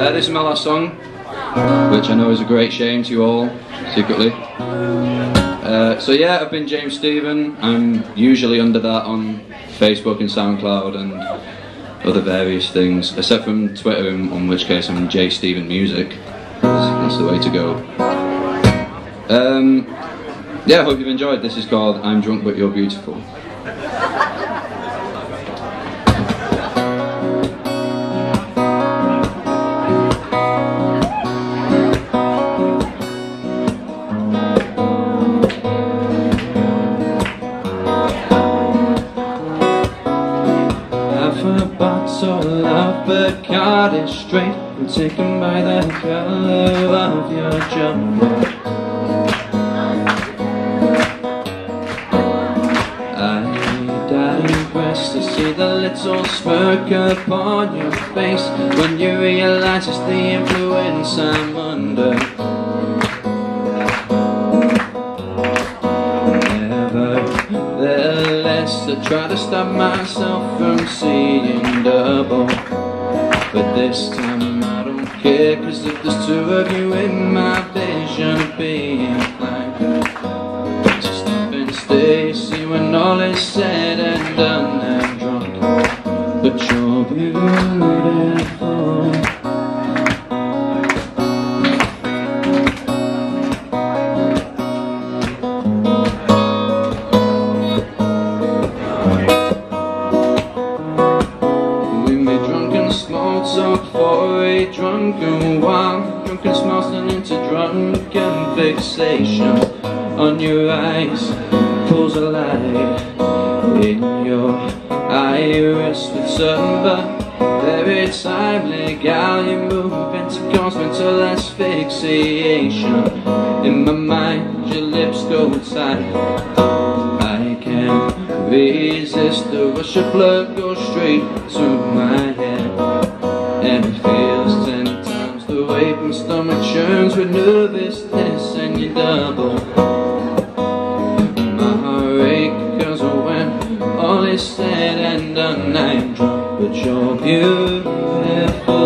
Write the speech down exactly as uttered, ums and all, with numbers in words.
Uh, this is my last song, which I know is a great shame to you all, secretly. Uh, so yeah, I've been James Stephen. I'm usually under that on Facebook and SoundCloud and other various things, except from Twitter, in, in which case I'm J Stephen Music. That's, that's the way to go. Um, yeah, I hope you've enjoyed. This is called I'm Drunk But You're Beautiful. Bacardi straight, I'm taken by the colour of your jumper. I died impressed to see the little smirk upon your face when you realise it's the influence I'm under. Nevertheless, I try to stop myself from seeing double. But this time I don't care, cause if there's two of you in my vision of being fine, just stop and stay, see when all is said and done. I'm drunk, but you're beautiful. Small talk for a drunken while. Drunken smiles turn into drunken fixation on your eyes. Pulls a light in your iris with sunburn. Very timely, gal, you move into constant asphyxiation. In my mind, your lips go tight. I can't resist the rush of blood goes straight to my head. And it feels ten times the weight. My stomach churns with nervousness and you double. My heart aches cause when all is said and done, I'm drunk but you're beautiful.